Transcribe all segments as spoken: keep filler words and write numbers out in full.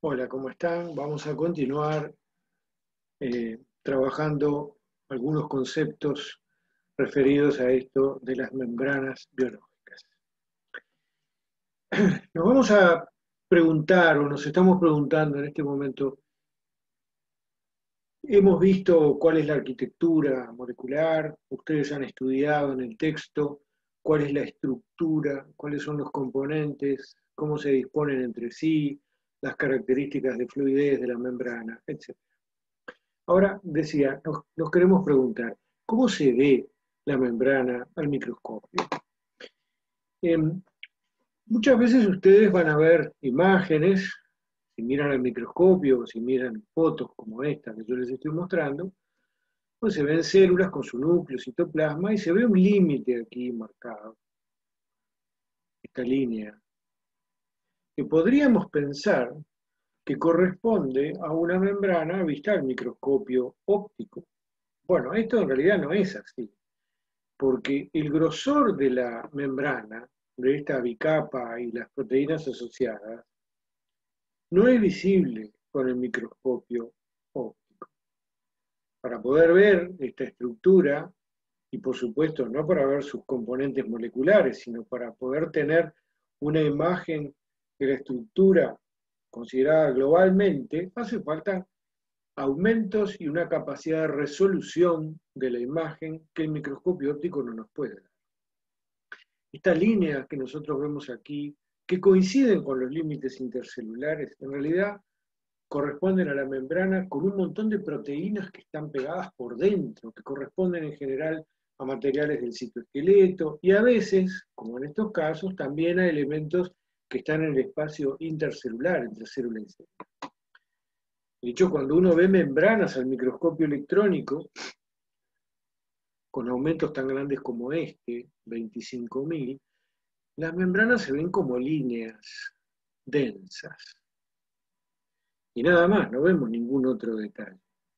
Hola, ¿cómo están? Vamos a continuar eh, trabajando algunos conceptos referidos a esto de las membranas biológicas. Nos vamos a preguntar, o nos estamos preguntando en este momento, hemos visto cuál es la arquitectura molecular, ustedes han estudiado en el texto cuál es la estructura, cuáles son los componentes, cómo se disponen entre sí, las características de fluidez de la membrana, etcétera. Ahora, decía, nos, nos queremos preguntar, ¿cómo se ve la membrana al microscopio? Eh, Muchas veces ustedes van a ver imágenes, si miran al microscopio o si miran fotos como esta que yo les estoy mostrando, pues se ven células con su núcleo, citoplasma, y se ve un límite aquí marcado, esta línea, que podríamos pensar que corresponde a una membrana vista al microscopio óptico. Bueno, esto en realidad no es así, porque el grosor de la membrana, de esta bicapa y las proteínas asociadas, no es visible con el microscopio óptico. Para poder ver esta estructura, y por supuesto no para ver sus componentes moleculares, sino para poder tener una imagen de la estructura considerada globalmente, hace falta aumentos y una capacidad de resolución de la imagen que el microscopio óptico no nos puede dar. Estas líneas que nosotros vemos aquí, que coinciden con los límites intercelulares, en realidad corresponden a la membrana con un montón de proteínas que están pegadas por dentro, que corresponden en general a materiales del citoesqueleto y a veces, como en estos casos, también a elementos que están en el espacio intercelular, entre célula y célula. De hecho, cuando uno ve membranas al microscopio electrónico, con aumentos tan grandes como este, veinticinco mil, las membranas se ven como líneas densas. Y nada más, no vemos ningún otro detalle.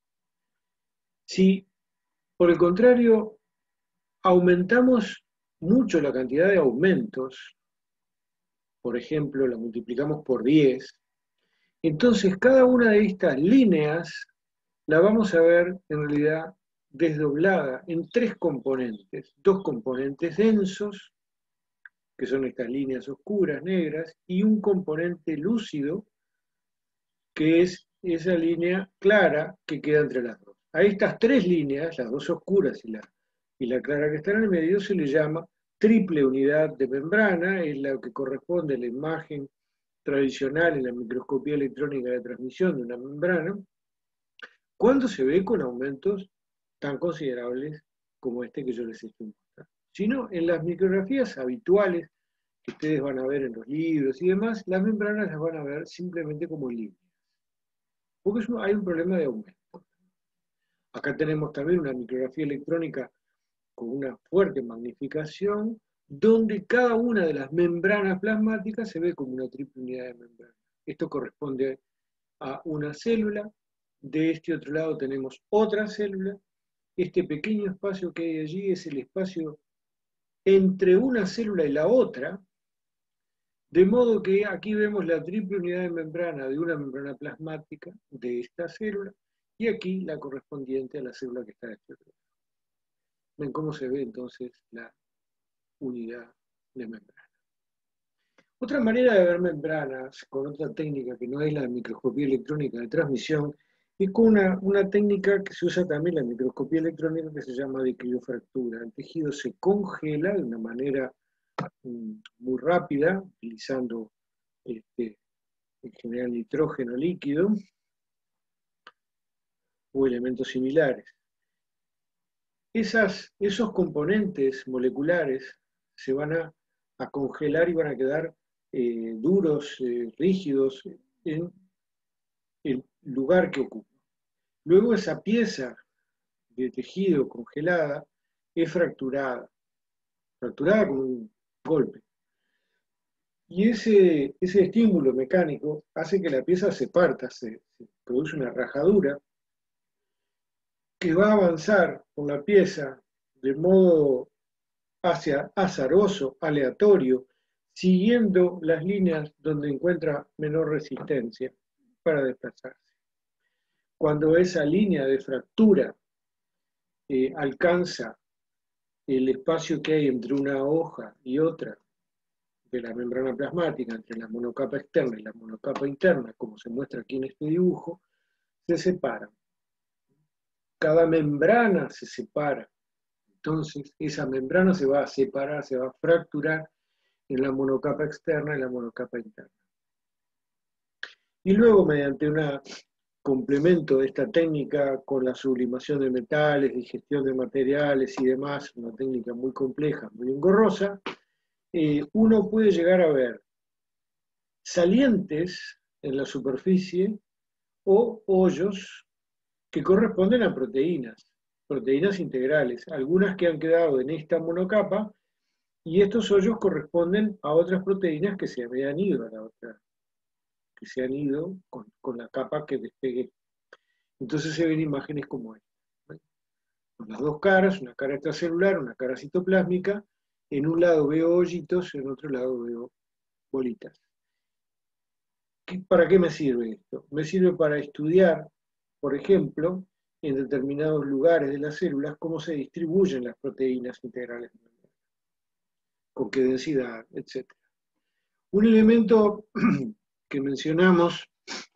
Si, por el contrario, aumentamos mucho la cantidad de aumentos, por ejemplo, la multiplicamos por diez, entonces cada una de estas líneas la vamos a ver en realidad desdoblada en tres componentes. Dos componentes densos, que son estas líneas oscuras, negras, y un componente lúcido, que es esa línea clara que queda entre las dos. A estas tres líneas, las dos oscuras y la, y la clara que está en el medio, se le llama triple unidad de membrana, es la que corresponde a la imagen tradicional en la microscopía electrónica de transmisión de una membrana, cuando se ve con aumentos tan considerables como este que yo les estoy mostrando. Sino en las micrografías habituales que ustedes van a ver en los libros y demás, las membranas las van a ver simplemente como líneas. Porque es un, hay un problema de aumento. Acá tenemos también una micrografía electrónica con una fuerte magnificación, donde cada una de las membranas plasmáticas se ve como una triple unidad de membrana. Esto corresponde a una célula, de este otro lado tenemos otra célula, este pequeño espacio que hay allí es el espacio entre una célula y la otra, de modo que aquí vemos la triple unidad de membrana de una membrana plasmática de esta célula, y aquí la correspondiente a la célula que está de este otro lado. Ven cómo se ve entonces la unidad de membrana. Otra manera de ver membranas, con otra técnica que no es la microscopía electrónica de transmisión, es con una, una técnica que se usa también en la microscopía electrónica que se llama de criofractura. El tejido se congela de una manera um, muy rápida, utilizando este, en general nitrógeno líquido o elementos similares. Esas, esos componentes moleculares se van a, a congelar y van a quedar eh, duros, eh, rígidos, en el lugar que ocupa. Luego esa pieza de tejido congelada es fracturada, fracturada con un golpe. Y ese, ese estímulo mecánico hace que la pieza se parta, se, se produce una rajadura que va a avanzar con la pieza de modo hacia azaroso, aleatorio, siguiendo las líneas donde encuentra menor resistencia. para desplazarse. Cuando esa línea de fractura eh, alcanza el espacio que hay entre una hoja y otra de la membrana plasmática, entre la monocapa externa y la monocapa interna, como se muestra aquí en este dibujo, se separan. Cada membrana se separa. Entonces, esa membrana se va a separar, se va a fracturar en la monocapa externa y la monocapa interna. Y luego, mediante un complemento de esta técnica con la sublimación de metales, digestión de materiales y demás, una técnica muy compleja, muy engorrosa, eh, uno puede llegar a ver salientes en la superficie o hoyos que corresponden a proteínas, proteínas integrales, algunas que han quedado en esta monocapa, y estos hoyos corresponden a otras proteínas que se habían ido a la otra, que se han ido con, con la capa que despegué. Entonces se ven imágenes como esta, ¿no? Con las dos caras, una cara extracelular, una cara citoplásmica, en un lado veo hoyitos, en otro lado veo bolitas. ¿Para qué me sirve esto? Me sirve para estudiar, por ejemplo, en determinados lugares de las células, cómo se distribuyen las proteínas integrales, con qué densidad, etcétera. Un elemento que mencionamos,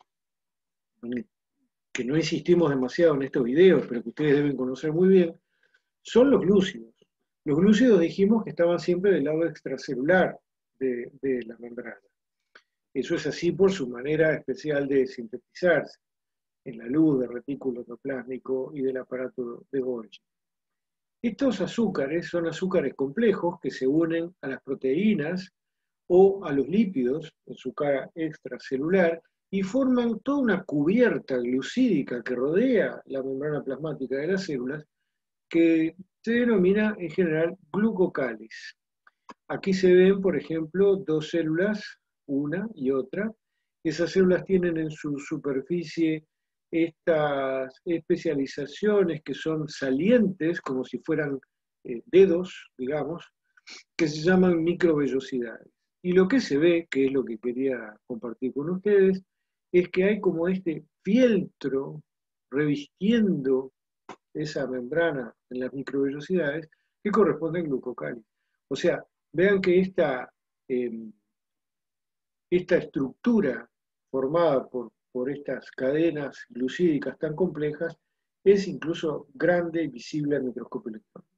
que no insistimos demasiado en estos videos, pero que ustedes deben conocer muy bien, son los glúcidos. Los glúcidos dijimos que estaban siempre del lado extracelular de, de la membrana. Eso es así por su manera especial de sintetizarse en la luz del retículo endoplásmico y del aparato de Golgi. Estos azúcares son azúcares complejos que se unen a las proteínas o a los lípidos en su cara extracelular y forman toda una cubierta glucídica que rodea la membrana plasmática de las células, que se denomina en general glucocáliz. Aquí se ven, por ejemplo, dos células, una y otra. Esas células tienen en su superficie estas especializaciones que son salientes, como si fueran eh, dedos, digamos, que se llaman microvellosidades. Y lo que se ve, que es lo que quería compartir con ustedes, es que hay como este fieltro revistiendo esa membrana en las microvellosidades que corresponden al glucocáliz. O sea, vean que esta, eh, esta estructura formada por, por estas cadenas glucídicas tan complejas es incluso grande y visible al microscopio electrónico.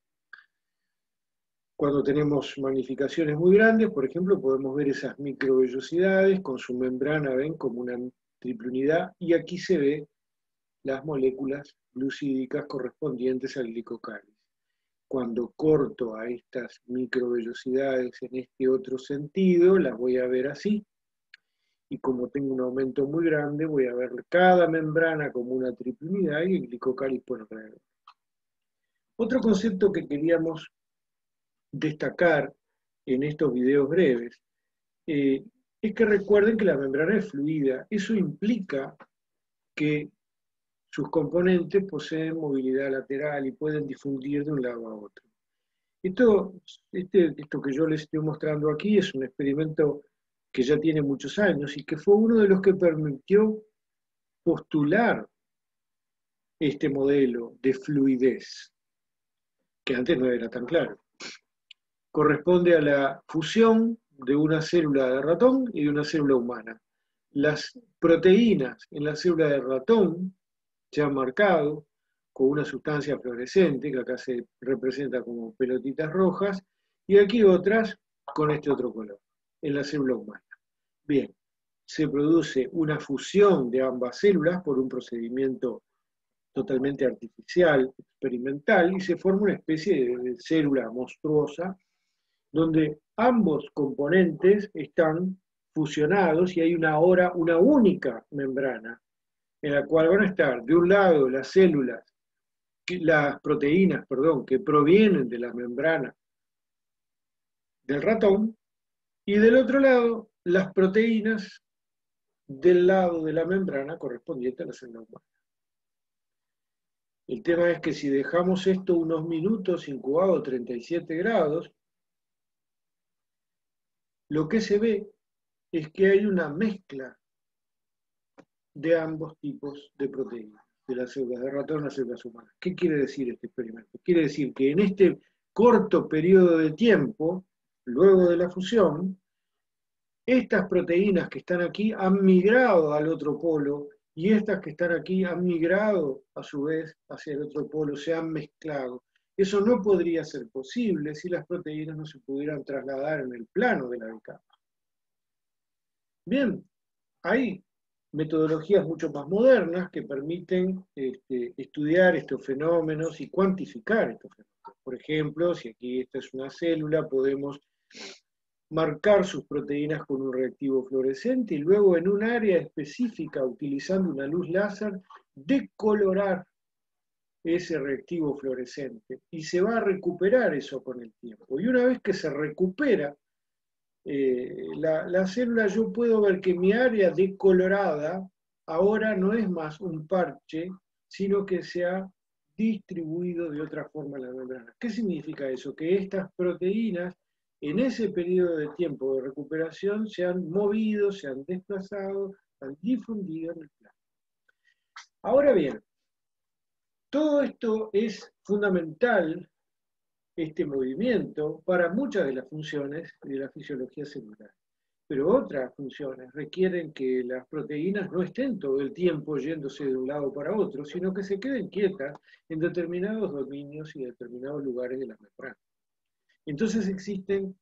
Cuando tenemos magnificaciones muy grandes, por ejemplo, podemos ver esas microvellosidades con su membrana, ven, como una triple unidad, y aquí se ve las moléculas glucídicas correspondientes al glicocáliz. Cuando corto a estas microvellosidades en este otro sentido, las voy a ver así, y como tengo un aumento muy grande, voy a ver cada membrana como una triple unidad y el glicocáliz por alrededor. Otro concepto que queríamos destacar en estos videos breves eh, es que recuerden que la membrana es fluida. Eso implica que sus componentes poseen movilidad lateral y pueden difundir de un lado a otro. Esto, este, esto que yo les estoy mostrando aquí es un experimento que ya tiene muchos años y que fue uno de los que permitió postular este modelo de fluidez, que antes no era tan claro. Corresponde a la fusión de una célula de ratón y de una célula humana. Las proteínas en la célula de ratón se han marcado con una sustancia fluorescente, que acá se representa como pelotitas rojas, y aquí otras con este otro color, en la célula humana. Bien, se produce una fusión de ambas células por un procedimiento totalmente artificial, experimental, y se forma una especie de célula monstruosa donde ambos componentes están fusionados y hay una, ahora una única membrana en la cual van a estar de un lado las células, las proteínas, perdón, que provienen de la membrana del ratón, y del otro lado las proteínas del lado de la membrana correspondiente a la célula humana. El tema es que si dejamos esto unos minutos incubado a treinta y siete grados, lo que se ve es que hay una mezcla de ambos tipos de proteínas, de las células de ratón a las células humanas. ¿Qué quiere decir este experimento? Quiere decir que en este corto periodo de tiempo, luego de la fusión, estas proteínas que están aquí han migrado al otro polo y estas que están aquí han migrado a su vez hacia el otro polo, se han mezclado. Eso no podría ser posible si las proteínas no se pudieran trasladar en el plano de la bicapa. Bien, hay metodologías mucho más modernas que permiten este, estudiar estos fenómenos y cuantificar estos fenómenos. Por ejemplo, si aquí esta es una célula, podemos marcar sus proteínas con un reactivo fluorescente y luego en un área específica, utilizando una luz láser, decolorar ese reactivo fluorescente. Y se va a recuperar eso con el tiempo. Y una vez que se recupera eh, la, la célula, yo puedo ver que mi área decolorada ahora no es más un parche, sino que se ha distribuido de otra forma en la membrana. ¿Qué significa eso? Que estas proteínas en ese periodo de tiempo de recuperación se han movido, se han desplazado, se han difundido en el plano. Ahora bien, todo esto es fundamental, este movimiento, para muchas de las funciones de la fisiología celular. Pero otras funciones requieren que las proteínas no estén todo el tiempo yéndose de un lado para otro, sino que se queden quietas en determinados dominios y determinados lugares de la membrana. Entonces existen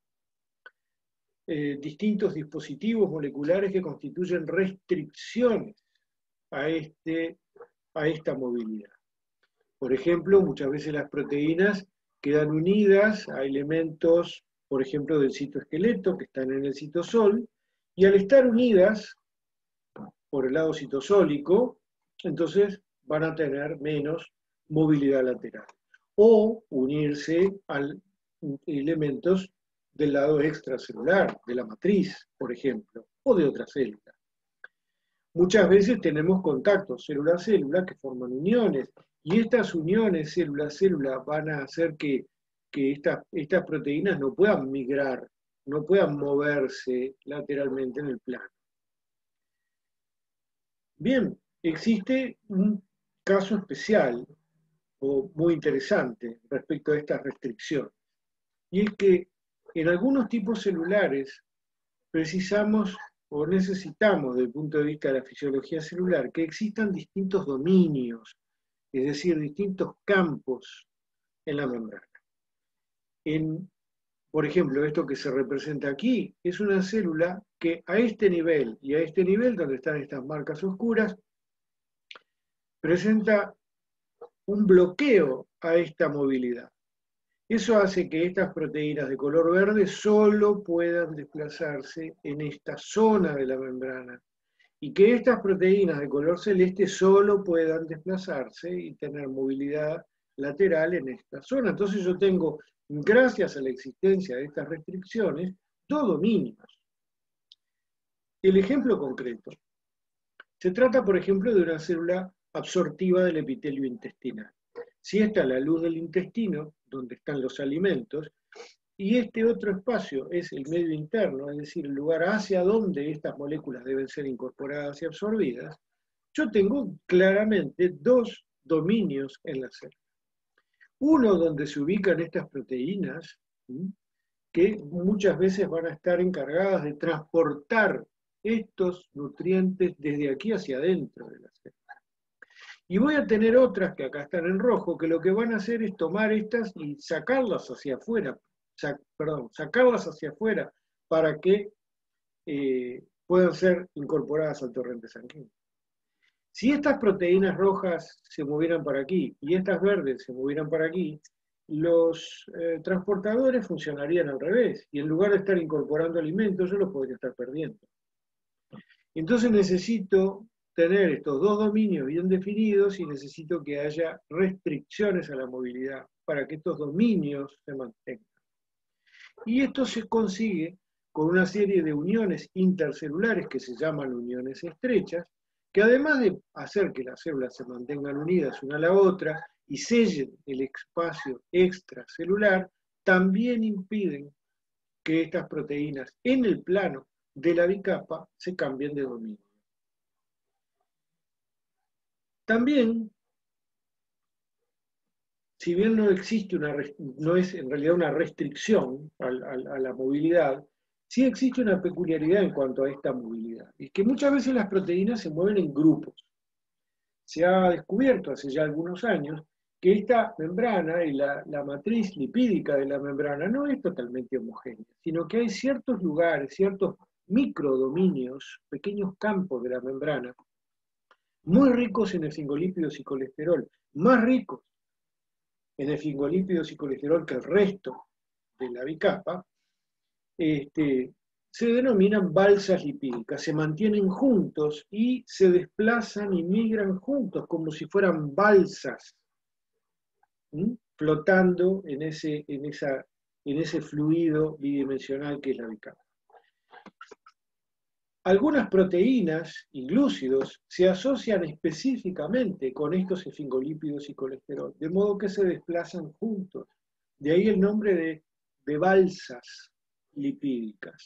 eh, distintos dispositivos moleculares que constituyen restricciones a, este, a esta movilidad. Por ejemplo, muchas veces las proteínas quedan unidas a elementos, por ejemplo, del citoesqueleto que están en el citosol, y al estar unidas por el lado citosólico, entonces van a tener menos movilidad lateral. O unirse a elementos del lado extracelular, de la matriz, por ejemplo, o de otra célula. Muchas veces tenemos contactos célula-célula que forman uniones, y estas uniones célula-célula van a hacer que, que estas, estas proteínas no puedan migrar, no puedan moverse lateralmente en el plano. Bien, existe un caso especial o muy interesante respecto a estas restricciones, y es que en algunos tipos celulares precisamos o necesitamos, desde el punto de vista de la fisiología celular, que existan distintos dominios, es decir, distintos campos en la membrana. En, por ejemplo, esto que se representa aquí es una célula que a este nivel y a este nivel, donde están estas marcas oscuras, presenta un bloqueo a esta movilidad. Eso hace que estas proteínas de color verde solo puedan desplazarse en esta zona de la membrana y que estas proteínas de color celeste solo puedan desplazarse y tener movilidad lateral en esta zona. Entonces yo tengo, gracias a la existencia de estas restricciones, dos dominios. El ejemplo concreto. Se trata, por ejemplo, de una célula absortiva del epitelio intestinal. Si esta es la luz del intestino, donde están los alimentos, y este otro espacio es el medio interno, es decir, el lugar hacia donde estas moléculas deben ser incorporadas y absorbidas, yo tengo claramente dos dominios en la célula. Uno donde se ubican estas proteínas, que muchas veces van a estar encargadas de transportar estos nutrientes desde aquí hacia adentro de la célula. Y voy a tener otras que acá están en rojo, que lo que van a hacer es tomar estas y sacarlas hacia afuera, sac, perdón, sacarlas hacia afuera para que eh, puedan ser incorporadas al torrente sanguíneo. Si estas proteínas rojas se movieran para aquí y estas verdes se movieran para aquí, los eh, transportadores funcionarían al revés, y en lugar de estar incorporando alimentos, yo los podría estar perdiendo. Entonces necesito tener estos dos dominios bien definidos y necesito que haya restricciones a la movilidad para que estos dominios se mantengan. Y esto se consigue con una serie de uniones intercelulares que se llaman uniones estrechas, que además de hacer que las células se mantengan unidas una a la otra y sellen el espacio extracelular, también impiden que estas proteínas en el plano de la bicapa se cambien de dominio. También, si bien no existe una, no es en realidad una restricción a, a, a la movilidad, sí existe una peculiaridad en cuanto a esta movilidad. Es que muchas veces las proteínas se mueven en grupos. Se ha descubierto hace ya algunos años que esta membrana y la, la matriz lipídica de la membrana no es totalmente homogénea, sino que hay ciertos lugares, ciertos microdominios, pequeños campos de la membrana, muy ricos en esfingolípidos y colesterol, más ricos en esfingolípidos y colesterol que el resto de la bicapa, este, se denominan balsas lipídicas, se mantienen juntos y se desplazan y migran juntos como si fueran balsas, ¿sí? Flotando en ese, en, esa, en ese fluido bidimensional que es la bicapa. Algunas proteínas y glúcidos se asocian específicamente con estos esfingolípidos y colesterol, de modo que se desplazan juntos. De ahí el nombre de, de balsas lipídicas.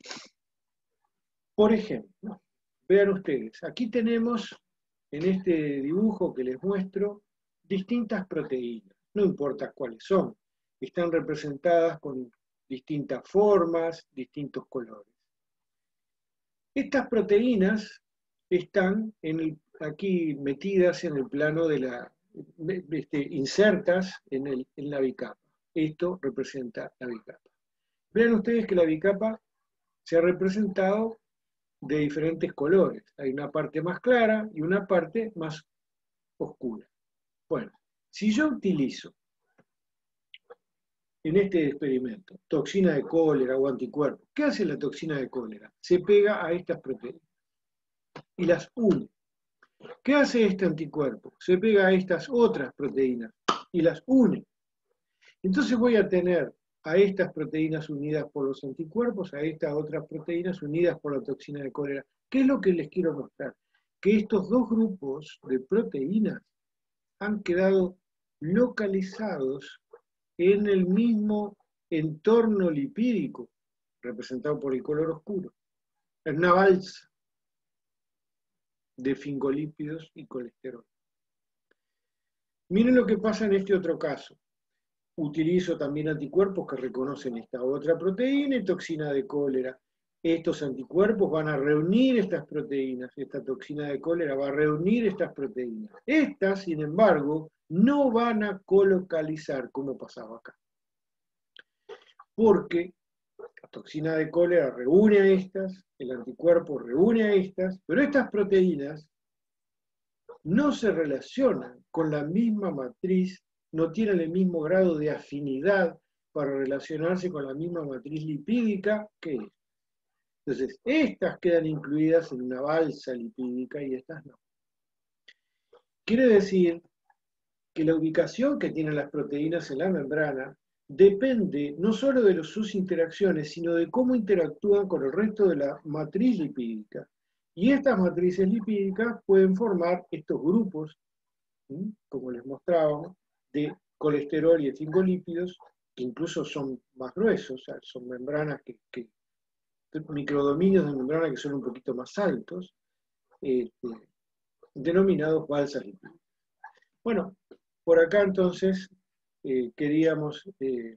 Por ejemplo, vean ustedes, aquí tenemos en este dibujo que les muestro distintas proteínas, no importa cuáles son, están representadas con distintas formas, distintos colores. Estas proteínas están en el, aquí metidas en el plano de la, este, insertas en, el, en la bicapa. Esto representa la bicapa. Vean ustedes que la bicapa se ha representado de diferentes colores. Hay una parte más clara y una parte más oscura. Bueno, si yo utilizo en este experimento toxina de cólera o anticuerpos, ¿qué hace la toxina de cólera? Se pega a estas proteínas y las une. ¿Qué hace este anticuerpo? Se pega a estas otras proteínas y las une. Entonces voy a tener a estas proteínas unidas por los anticuerpos, a estas otras proteínas unidas por la toxina de cólera. ¿Qué es lo que les quiero mostrar? Que estos dos grupos de proteínas han quedado localizados en el mismo entorno lipídico, representado por el color oscuro, en una balsa de esfingolípidos y colesterol. Miren lo que pasa en este otro caso. Utilizo también anticuerpos que reconocen esta otra proteína y toxina de cólera. Estos anticuerpos van a reunir estas proteínas, esta toxina de cólera va a reunir estas proteínas. Estas, sin embargo, no van a colocalizar como pasaba acá. Porque la toxina de cólera reúne a estas, el anticuerpo reúne a estas, pero estas proteínas no se relacionan con la misma matriz, no tienen el mismo grado de afinidad para relacionarse con la misma matriz lipídica que esta. Entonces, estas quedan incluidas en una balsa lipídica y estas no. Quiere decir que la ubicación que tienen las proteínas en la membrana depende no solo de sus interacciones, sino de cómo interactúan con el resto de la matriz lipídica. Y estas matrices lipídicas pueden formar estos grupos, ¿sí?, como les mostrábamos, de colesterol y esfingolípidos, que incluso son más gruesos, o sea, son membranas que, que microdominios de membrana que son un poquito más altos, eh, denominados balsas lipídicas. Bueno, por acá entonces eh, queríamos eh,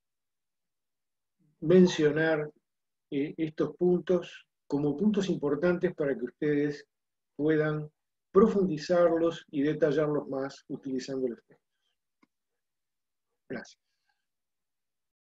mencionar eh, estos puntos como puntos importantes para que ustedes puedan profundizarlos y detallarlos más utilizando los textos. Gracias.